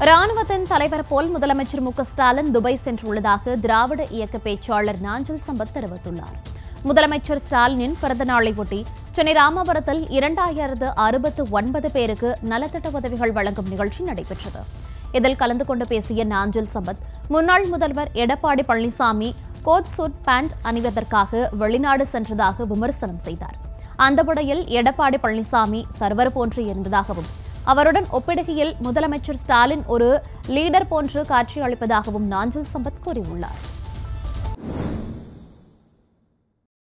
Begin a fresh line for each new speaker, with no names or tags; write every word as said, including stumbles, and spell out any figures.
ராணுவத்தின் தலைவர் போல் முதலமைச்சர் மு க ஸ்டாலின் துபாய் சென்றுள்ளதாக திராவிட இயக்க பேச்சாளர் நாஞ்சில் சம்பத் தெரிவித்துள்ளார். முதலமைச்சர் ஸ்டாலினின் பிறந்த நாளை ஒட்டி சென்னை ராமபுரத்தில் இரண்டாயிரத்து அறுபத்து ஒன்பது பேருக்கு நலத்திட்ட உதவிகள் வழங்கும் நிகழ்ச்சி நடைபெற்றது. இதில் கலந்து கொண்டு பேசிய நாஞ்சில் சம்பத், முன்னாள் முதல்வர் Edappadi Palaniswami coat suit pant அணிவதற்காக வெளிநாடு சென்றதாக விமர்சனம் செய்தார். அந்த படையில் எடப்பாடி பழனிசாமி சர்வர் போன்று இருந்ததாகவும், அவருடன் ஒப்பிடுகையில் முதலமைச்சர் ஸ்டாலின் ஒரு லீடர் போன்று காட்சியளிப்பதாகவும் நாஞ்சில் சம்பத் கூறியுள்ளார்.